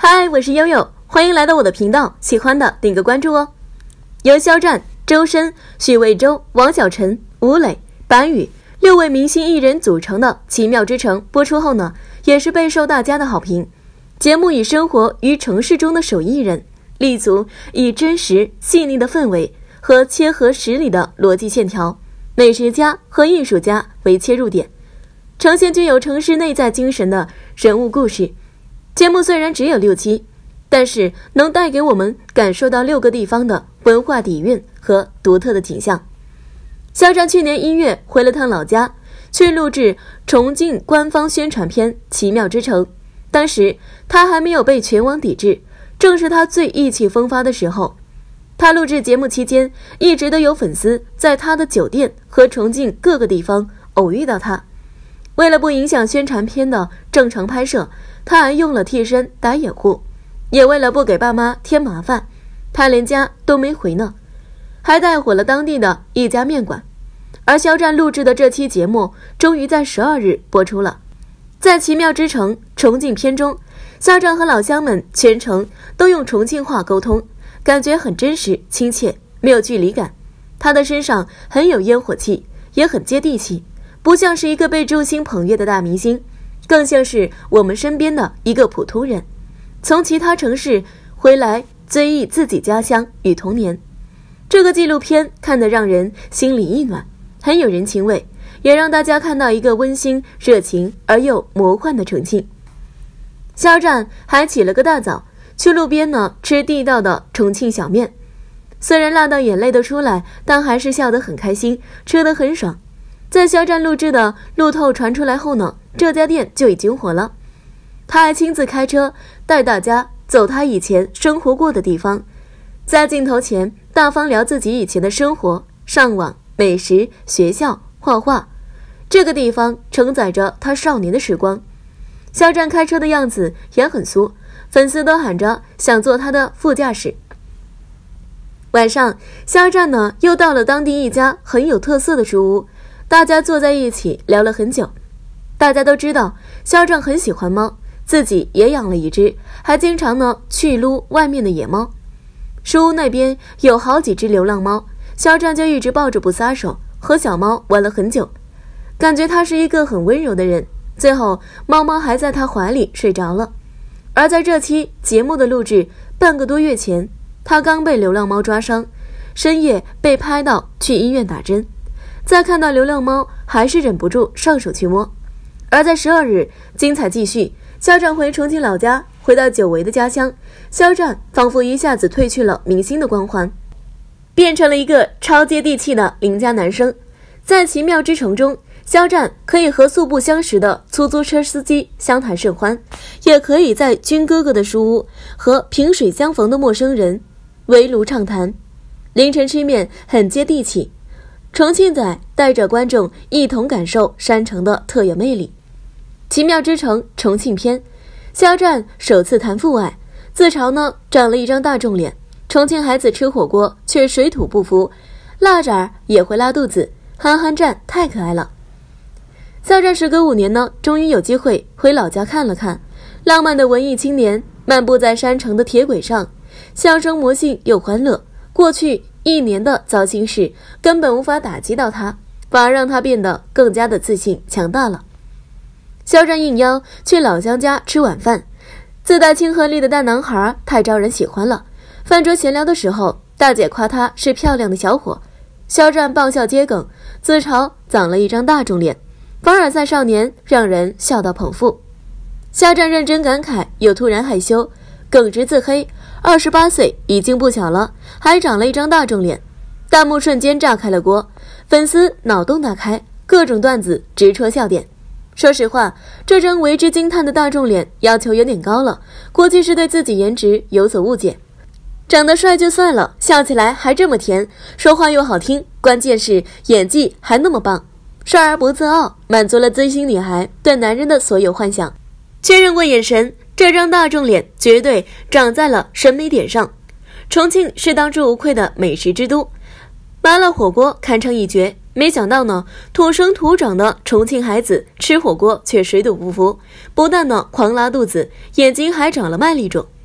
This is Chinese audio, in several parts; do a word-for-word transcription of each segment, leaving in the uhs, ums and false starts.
嗨，我是悠悠，欢迎来到我的频道，喜欢的点个关注哦。由肖战、周深、许魏洲、王小晨、吴磊、白宇六位明星艺人组成的《奇妙之城》播出后呢，也是备受大家的好评。节目以生活于城市中的手艺人，立足以真实细腻的氛围和切合实理的逻辑线条，美食家和艺术家为切入点，呈现具有城市内在精神的人物故事。节目虽然只有六期，但是能带给我们感受到六个地方的文化底蕴和独特的景象。肖战去年一月回了趟老家，去录制重庆官方宣传片《奇妙之城》，当时他还没有被全网抵制，正是他最意气风发的时候。他录制节目期间，一直都有粉丝在他的酒店和重庆各个地方偶遇到他。为了不影响宣传片的正常拍摄，他还用了替身打掩护，也为了不给爸妈添麻烦，他连家都没回呢，还带火了当地的一家面馆。而肖战录制的这期节目终于在十二日播出了。在《奇妙之城》重庆篇中，肖战和老乡们全程都用重庆话沟通，感觉很真实亲切，没有距离感。他的身上很有烟火气，也很接地气，不像是一个被众星捧月的大明星，更像是我们身边的一个普通人，从其他城市回来追忆自己家乡与童年。这个纪录片看得让人心里一暖，很有人情味，也让大家看到一个温馨、热情而又魔幻的重庆。肖战还起了个大早，去路边呢吃地道的重庆小面，虽然辣到眼泪都出来，但还是笑得很开心，吃得很爽。在肖战录制的路透传出来后呢，这家店就已经火了。他还亲自开车带大家走他以前生活过的地方，在镜头前大方聊自己以前的生活、上网、美食、学校、画画。这个地方承载着他少年的时光。肖战开车的样子也很酥，粉丝都喊着想坐他的副驾驶。晚上，肖战呢又到了当地一家很有特色的书屋，大家坐在一起聊了很久。大家都知道肖战很喜欢猫，自己也养了一只，还经常呢去撸外面的野猫。书屋那边有好几只流浪猫，肖战就一直抱着不撒手，和小猫玩了很久，感觉他是一个很温柔的人。最后猫猫还在他怀里睡着了。而在这期节目的录制半个多月前，他刚被流浪猫抓伤，深夜被拍到去医院打针，再看到流浪猫还是忍不住上手去摸。而在十二日，精彩继续，肖战回重庆老家，回到久违的家乡。肖战仿佛一下子褪去了明星的光环，变成了一个超接地气的邻家男生。在奇妙之城中，肖战可以和素不相识的出租车司机相谈甚欢，也可以在军哥哥的书屋和萍水相逢的陌生人围炉畅谈。凌晨吃面很接地气，重庆仔带着观众一同感受山城的特有魅力。奇妙之城重庆篇，肖战首次谈父爱，自嘲呢长了一张大众脸。重庆孩子吃火锅却水土不服，辣盏也会拉肚子，憨憨站太可爱了。肖战时隔五年呢，终于有机会回老家看了看。浪漫的文艺青年漫步在山城的铁轨上，笑声魔性又欢乐。过去一年的糟心事根本无法打击到他，反而让他变得更加的自信强大了。肖战应邀去老乡家吃晚饭，自带亲和力的大男孩太招人喜欢了。饭桌闲聊的时候，大姐夸他是漂亮的小伙，肖战爆笑接梗，自嘲长了一张大众脸，凡尔赛少年让人笑到捧腹。肖战认真感慨又突然害羞，耿直自黑，二十八岁已经不小了，还长了一张大众脸。弹幕瞬间炸开了锅，粉丝脑洞大开，各种段子直戳笑点。说实话，这张为之惊叹的大众脸要求有点高了，估计是对自己颜值有所误解。长得帅就算了，笑起来还这么甜，说话又好听，关键是演技还那么棒。帅而不自傲，满足了追星女孩对男人的所有幻想。确认过眼神，这张大众脸绝对长在了审美点上。重庆是当之无愧的美食之都，麻辣火锅堪称一绝。没想到呢，土生土长的重庆孩子吃火锅却水土不服，不但呢狂拉肚子，眼睛还长了麦粒肿。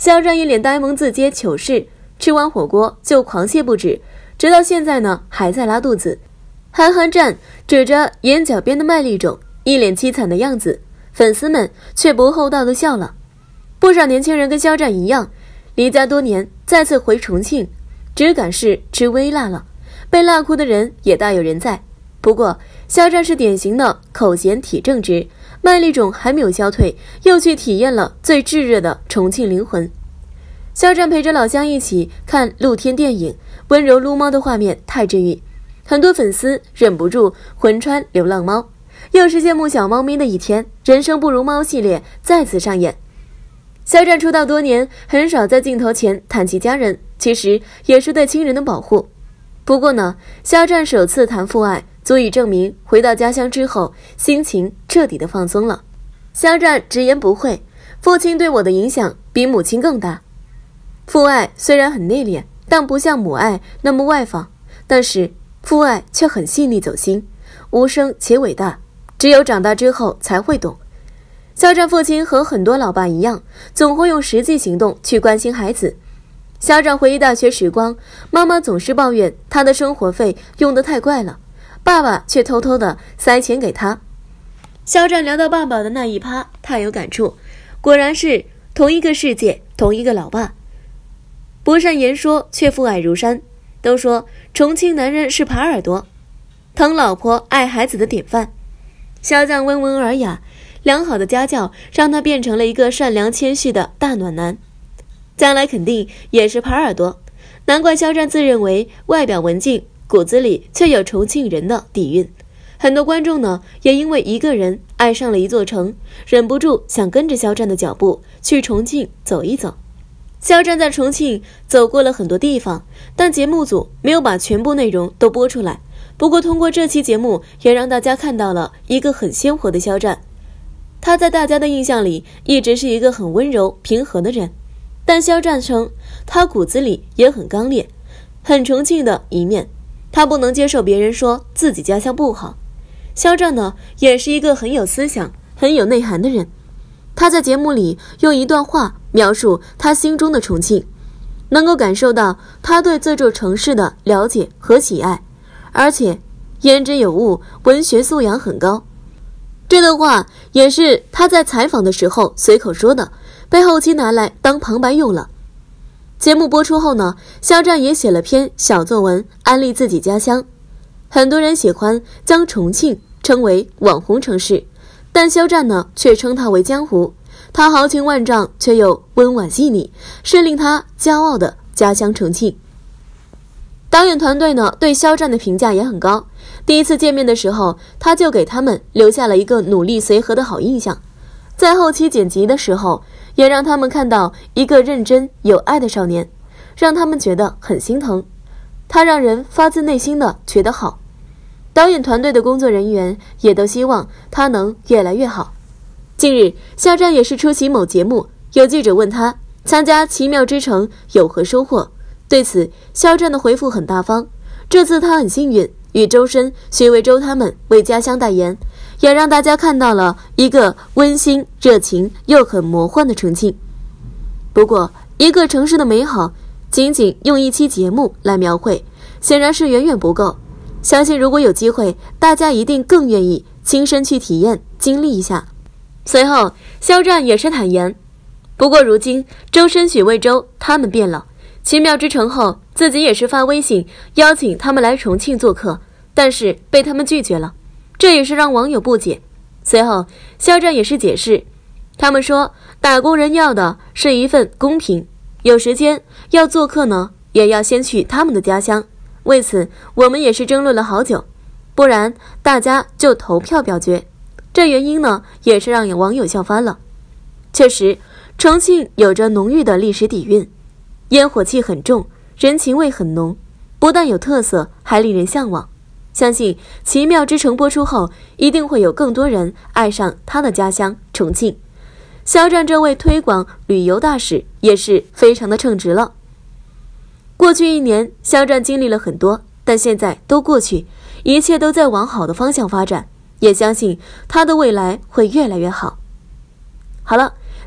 肖战一脸呆萌自嗟糗事，吃完火锅就狂泻不止，直到现在呢还在拉肚子。韩寒战指着眼角边的麦粒肿，一脸凄惨的样子，粉丝们却不厚道的笑了。不少年轻人跟肖战一样，离家多年再次回重庆，只赶是吃微辣了，被辣哭的人也大有人在。不过肖战是典型的口嫌体正直，麦粒肿还没有消退，又去体验了最炙热的重庆灵魂。肖战陪着老乡一起看露天电影，温柔撸猫的画面太治愈，很多粉丝忍不住魂穿流浪猫。又是羡慕小猫咪的一天，人生不如猫系列再次上演。肖战出道多年，很少在镜头前谈及家人，其实也是对亲人的保护。不过呢，肖战首次谈父爱，足以证明回到家乡之后，心情彻底的放松了。肖战直言不讳，父亲对我的影响比母亲更大。父爱虽然很内敛，但不像母爱那么外放，但是父爱却很细腻走心，无声且伟大，只有长大之后才会懂。肖战父亲和很多老爸一样，总会用实际行动去关心孩子。肖战回忆大学时光，妈妈总是抱怨他的生活费用得太怪了，爸爸却偷偷的塞钱给他。肖战聊到爸爸的那一趴，太有感触，果然是同一个世界，同一个老爸。不善言说，却父爱如山。都说重庆男人是耙耳朵，疼老婆爱孩子的典范。肖战温文尔雅，良好的家教让他变成了一个善良谦虚的大暖男，将来肯定也是耙耳朵。难怪肖战自认为外表文静，骨子里却有重庆人的底蕴。很多观众呢，也因为一个人爱上了一座城，忍不住想跟着肖战的脚步去重庆走一走。肖战在重庆走过了很多地方，但节目组没有把全部内容都播出来。不过通过这期节目，也让大家看到了一个很鲜活的肖战。他在大家的印象里一直是一个很温柔平和的人，但肖战称他骨子里也很刚烈，很重庆的一面。他不能接受别人说自己家乡不好。肖战呢，也是一个很有思想很有内涵的人。他在节目里用一段话描述他心中的重庆，能够感受到他对这座城市的了解和喜爱，而且言之有物，文学素养很高。这段话也是他在采访的时候随口说的，被后期拿来当旁白用了。节目播出后呢，肖战也写了篇小作文安利自己家乡。很多人喜欢将重庆称为网红城市，但肖战呢却称它为江湖。他豪情万丈却又温婉细腻，是令他骄傲的家乡重庆。导演团队呢对肖战的评价也很高，第一次见面的时候，他就给他们留下了一个努力随和的好印象。在后期剪辑的时候，也让他们看到一个认真有爱的少年，让他们觉得很心疼。他让人发自内心的觉得好。导演团队的工作人员也都希望他能越来越好。近日，肖战也是出席某节目，有记者问他参加奇妙之城有何收获，对此肖战的回复很大方。这次他很幸运与周深、许魏洲他们为家乡代言，也让大家看到了一个温馨热情又很魔幻的重庆。不过一个城市的美好仅仅用一期节目来描绘，显然是远远不够。相信如果有机会，大家一定更愿意亲身去体验经历一下。随后肖战也是坦言，不过如今周深、许魏洲他们变了，奇妙之城后自己也是发微信邀请他们来重庆做客，但是被他们拒绝了，这也是让网友不解。随后肖战也是解释，他们说打工人要的是一份公平，有时间要做客呢，也要先去他们的家乡。为此我们也是争论了好久，不然大家就投票表决。这原因呢也是让网友笑翻了。确实重庆有着浓郁的历史底蕴，烟火气很重，人情味很浓，不但有特色，还令人向往。相信奇妙之城播出后，一定会有更多人爱上他的家乡重庆。肖战这位推广旅游大使也是非常的称职了。过去一年，肖战经历了很多，但现在都过去，一切都在往好的方向发展，也相信他的未来会越来越好。好了，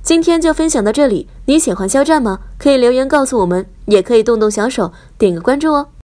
今天就分享到这里，你喜欢肖战吗？可以留言告诉我们，也可以动动小手点个关注哦。